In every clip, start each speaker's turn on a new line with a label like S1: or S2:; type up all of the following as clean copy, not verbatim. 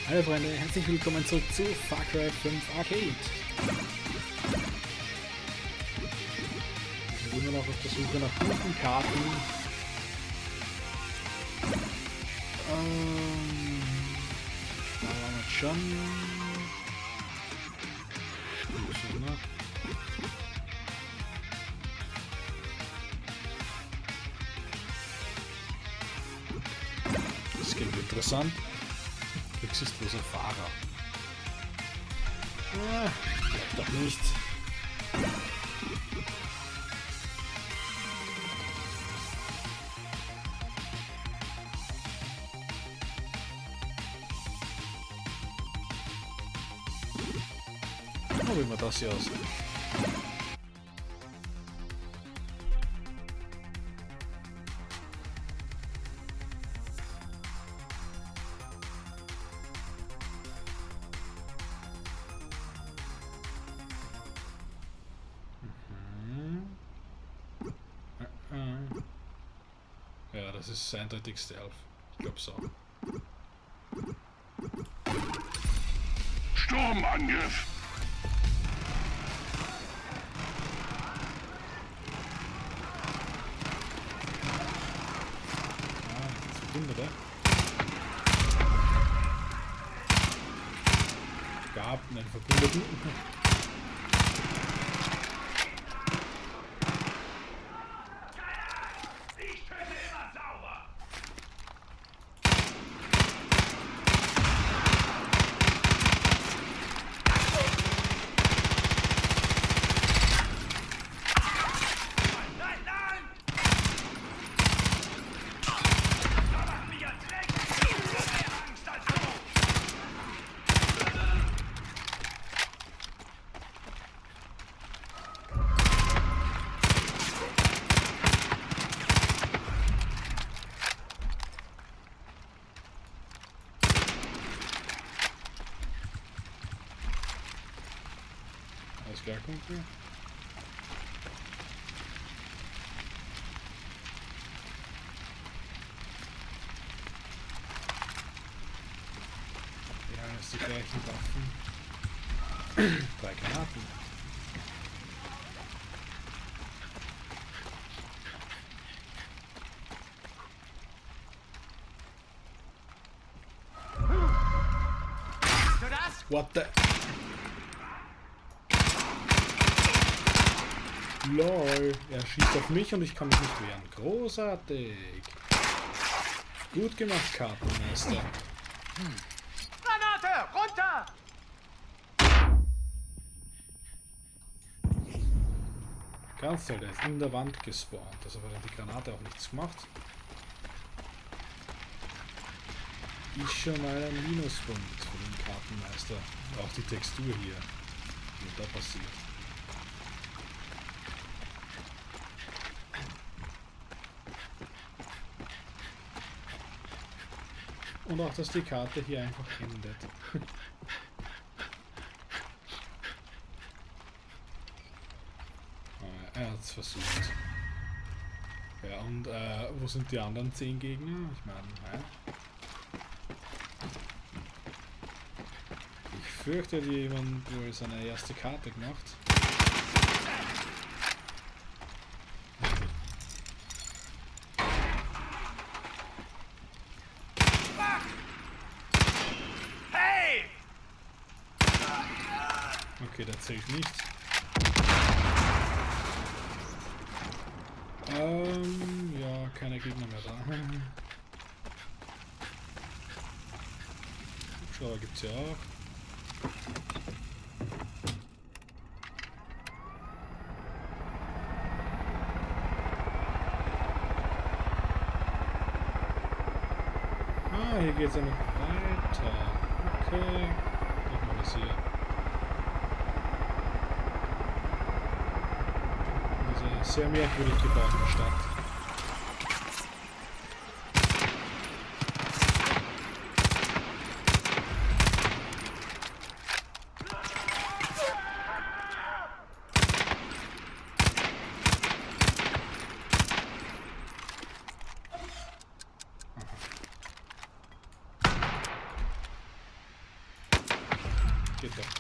S1: Hallo Freunde, herzlich willkommen zurück zu Far Cry 5 Arcade. Wir sind immer noch auf der Suche nach guten Karten. Da waren wir schon. Das klingt interessant. Rücksichtsloser Fahrer. Ah, doch nicht. Oh, wie man das hier aussieht. Ja, das ist eindeutig Stealth. Ich glaube so.
S2: Sturmangriff!
S1: Ah, jetzt verbindet er. Gab einen Verbündeten. Alles klar, Kumpel. Ja, das sind die gleichen Waffen. 3 Granaten. What the... LOL, er schießt auf mich und ich kann mich nicht wehren. Großartig. Gut gemacht, Kartenmeister.
S3: Granate! Runter!
S1: Ganz toll, der ist in der Wand gespawnt. Also hat die Granate auch nichts gemacht. Ist schon mal ein Minuspunkt für den Kartenmeister. Auch die Textur hier. Was da passiert. Und auch, dass die Karte hier einfach endet. Er hat es versucht. Ja, und wo sind die anderen 10 Gegner? Ich meine, ich fürchte, jemand wohl seine erste Karte gemacht. Okay, der zählt nicht. Ja, keine Gegner mehr da. Hubschrauber gibt's ja auch. Ah, hier geht's ja noch weiter. Okay. Guck mal, was hier. Sehr merkwürdig gebaute Stadt. Geht doch.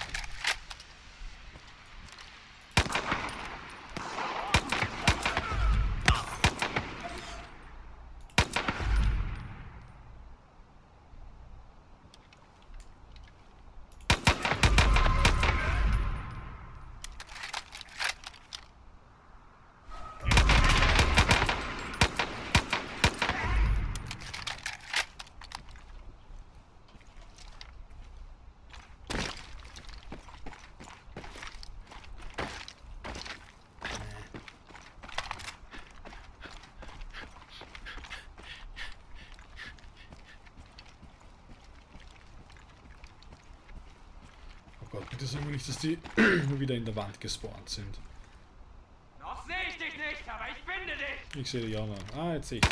S1: Oh Gott, bitte sagen wir nicht, dass die wieder in der Wand gespawnt sind.
S2: Noch sehe ich dich nicht, aber ich finde dich!
S1: Ich sehe die anderen. Ah, jetzt sehe ich dich.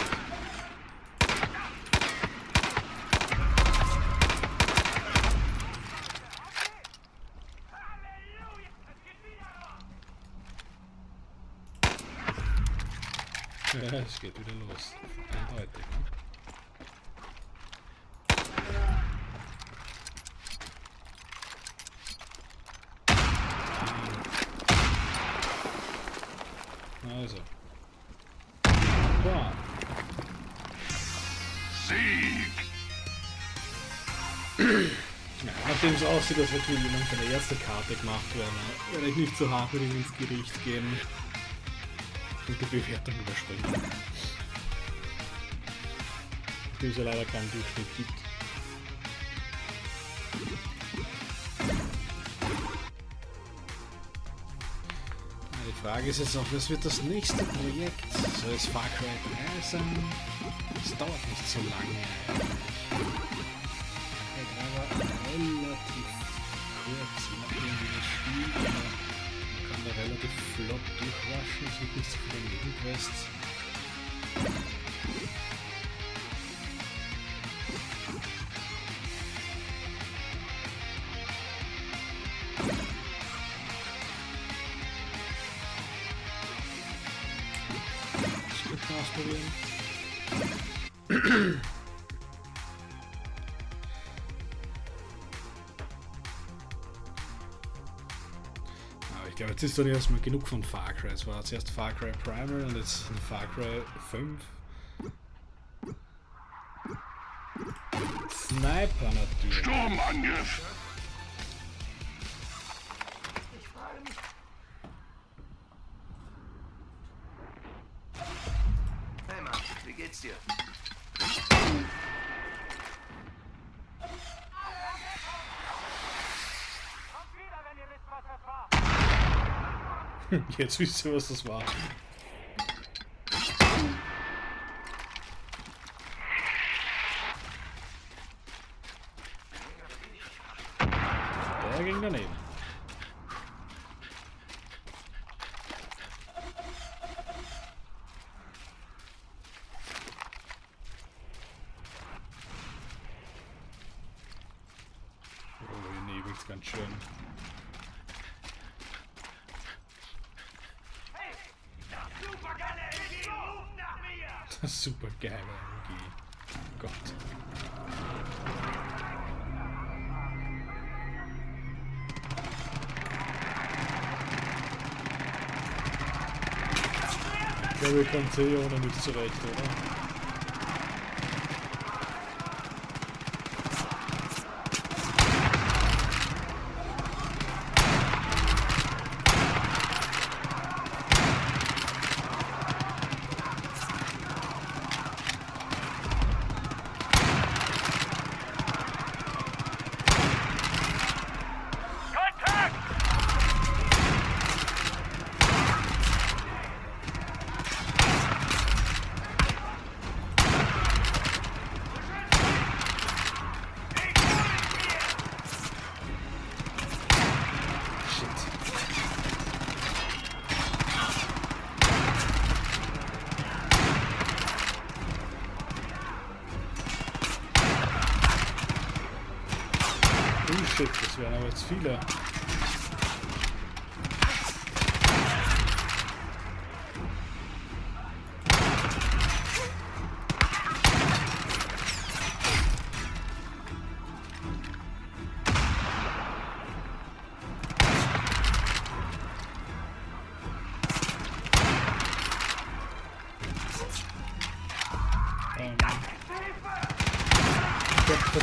S2: Halleluja! Es geht wieder los!
S1: Ja, es geht wieder los. Eindeutig. Ne? Also. Boah.
S3: Sieg!
S1: Ja, nachdem es aussieht, als hätte jemand seine erste Karte gemacht, werde ich nicht so hart mit ihm ins Gericht gehen und die Bewertung überspringen. Nachdem es ja leider keinen Durchschnitt gibt. Die Frage ist jetzt auch, was wird das nächste Projekt? Soll es Far Cry 3 sein? Das dauert nicht so lange. Der 3 war relativ kurz, nachdem wir das Spiel, aber man kann da relativ flott durchwaschen, es wird nicht so viele Nebenquests. Ausprobieren. Aber ich glaube, jetzt ist dann erstmal genug von Far Cry. Es war zuerst Far Cry Primal und jetzt Far Cry 5. Sniper natürlich.
S3: Sturmangriff!
S4: Hey Mann, wie geht's dir?
S2: Kommt wieder, wenn ihr wisst, was das war!
S1: Jetzt wisst ihr, was das war. Der ging daneben. Oh, hier nebelt's ganz schön.
S2: Hey! Super geile Energie! Ruf nach mir!
S1: Das ist super geile Energie. Gott. Ich glaube, ich komme hier ohne nicht zurecht, oder?
S2: Kontakt!
S1: Oh shit, das wären aber jetzt viele.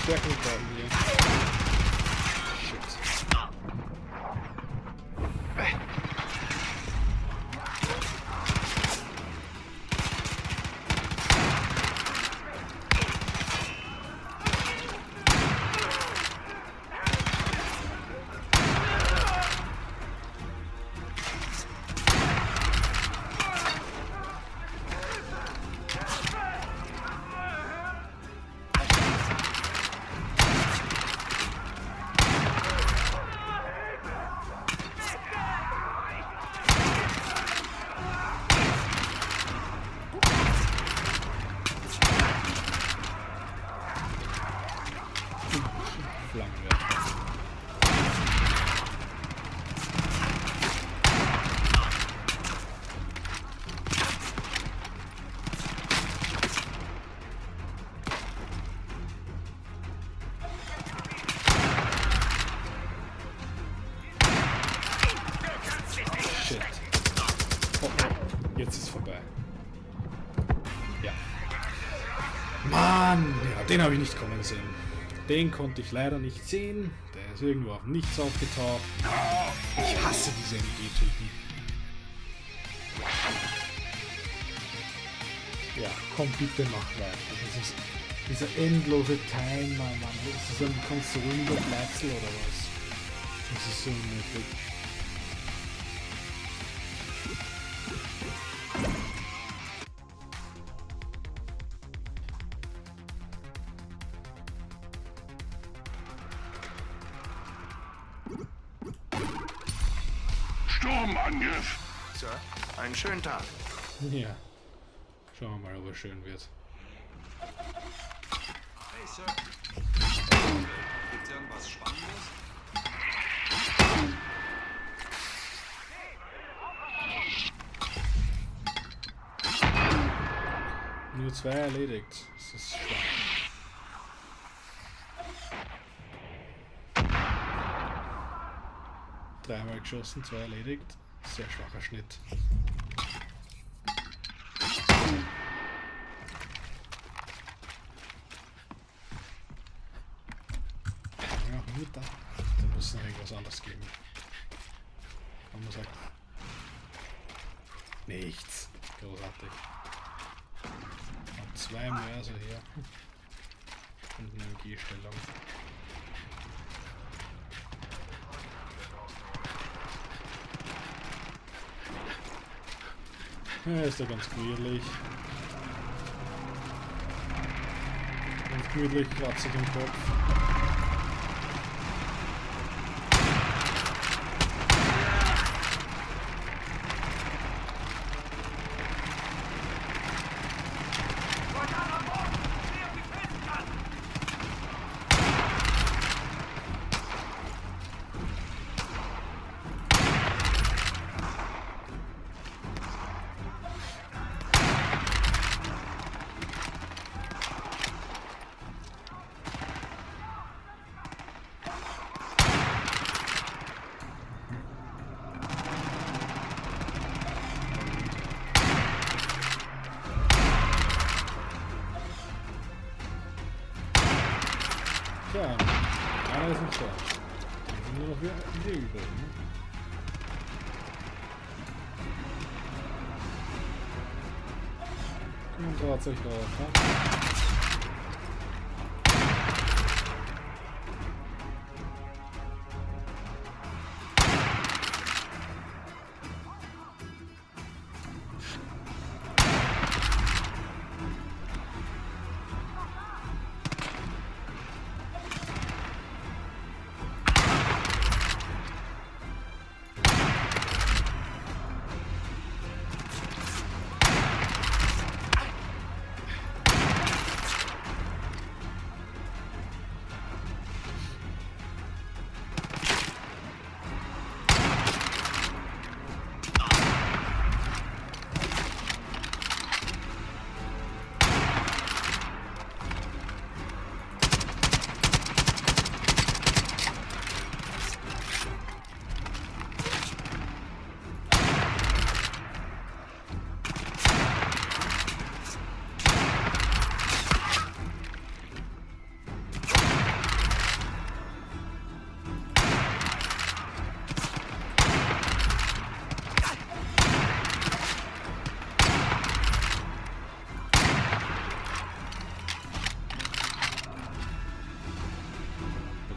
S1: Verstärkung brauchen wir. Shit. Jetzt ist es vorbei. Ja. Mann! Ja, den habe ich nicht kommen sehen. Den konnte ich leider nicht sehen. Der ist irgendwo auf nichts aufgetaucht. Ich hasse diese MG-Typen. Ja, komm bitte, mach weiter. Das ist dieser endlose Timer, Mann. Ist das ein Konsolenüberbleibsel oder was? Das ist so unnötig.
S3: Sturmangriff.
S4: Sir, einen schönen Tag.
S1: Ja. Schauen wir mal, ob er schön wird.
S3: Hey, Sir. Gibt's irgendwas Spannendes?
S1: Nur 2 erledigt. Das ist schwach. Dreimal geschossen, 2 erledigt. Sehr schwacher Schnitt. Ja, nur da. Da muss es noch irgendwas anderes geben. Und man sagt, nichts. Großartig. Und 2 Mörser hier. Und eine MG-Stellung. Ja, ist ja ganz gemütlich. Ganz gemütlich, kratzt sich im Kopf. Tja, einer ist nicht da. Dann sind nur noch wir übrig, ne? Und draht sich drauf, ne?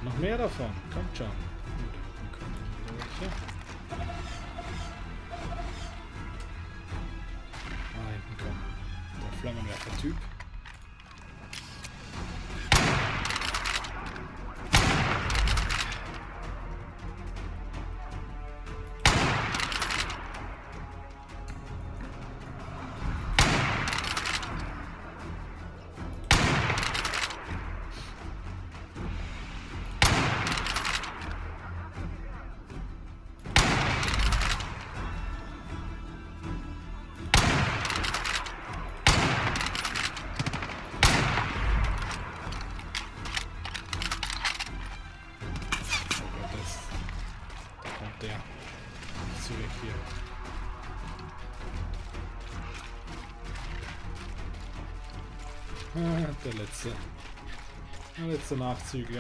S1: Noch mehr davon. Kommt schon. Gut, dann kommen wieder welche. Ah, hinten kommt der Flammenwerfer-Typ. Der zurück hier. Ah, der letzte Nachzügler.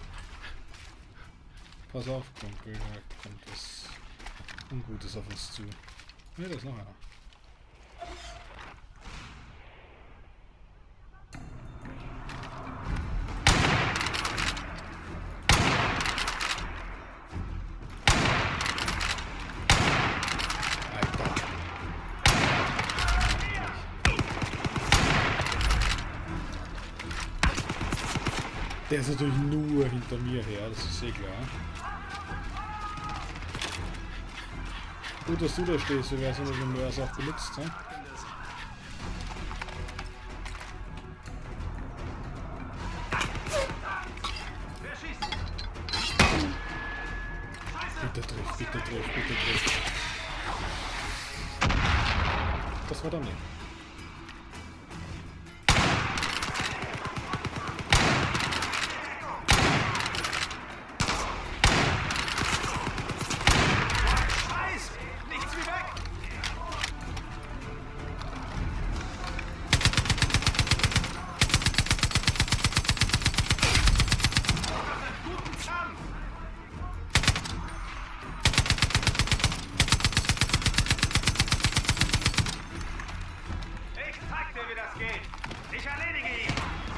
S1: Pass auf, Kumpel, da kommt was Ungutes auf uns zu. Ne, da ist noch einer. Der ist natürlich nur hinter mir her, das ist eh klar. Gut, dass du da stehst, wie wär's, wenn du das auch benutzt, he? Bitte triff, bitte triff, bitte triff. Das war daneben.
S2: Ich erledige ihn!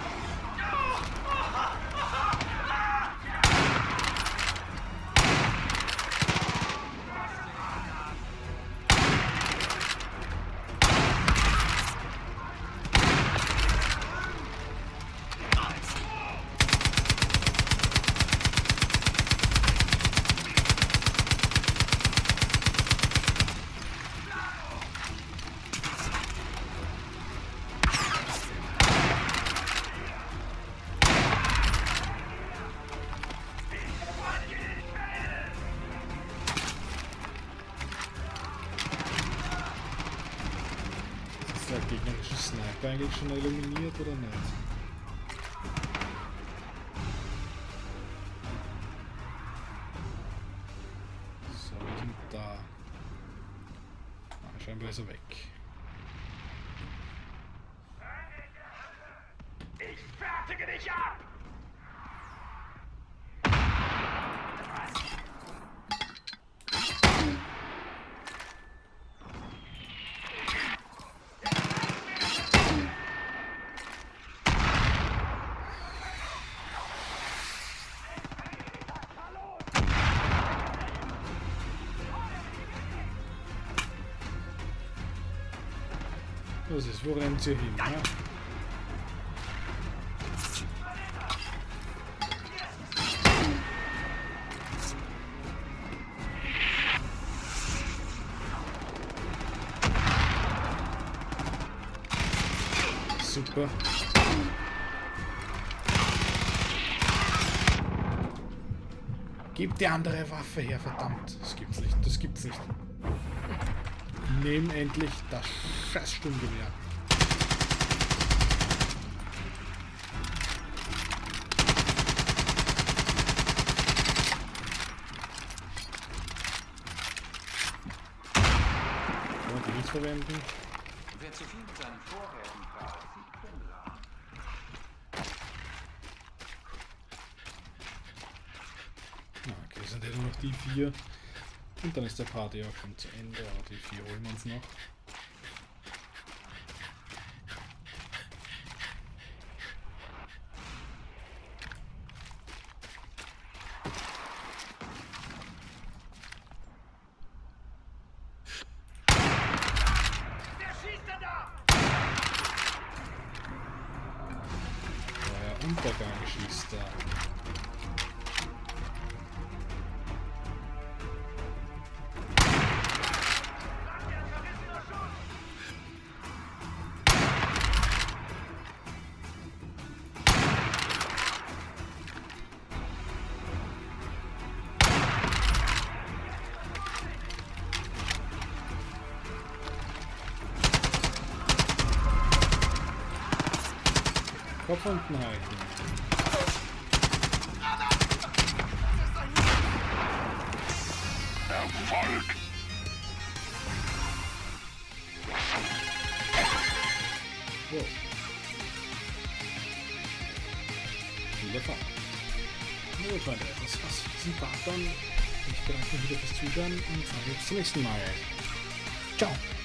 S1: Ist der gegnerische Sniper eigentlich schon eliminiert oder nicht? So, wir sind da. Ah, scheinbar ist er weg.
S2: Ich fertige dich ab!
S1: Was ist? Wo rennt sie hin? Ja? Super. Gib die andere Waffe her, verdammt. Das gibt's nicht, das gibt's nicht. Nehm endlich das scheiß Sturmgewehr. Kann man die nicht verwenden?
S3: Wer zu viel mit seinen Vorräten prahlt, sieht Krümel an.
S1: Okay, sind ja nur noch die 4. Und dann ist der Party auch schon zu Ende, aber die 4 holen wir uns noch. Kopf unten halten.
S2: Erfolg!
S1: So. Viele Fahrt. Gut, Freunde, das war's für diesen Part dann. Ich bedanke mich wieder fürs Zuhören und sage bis zum nächsten Mal. Ciao!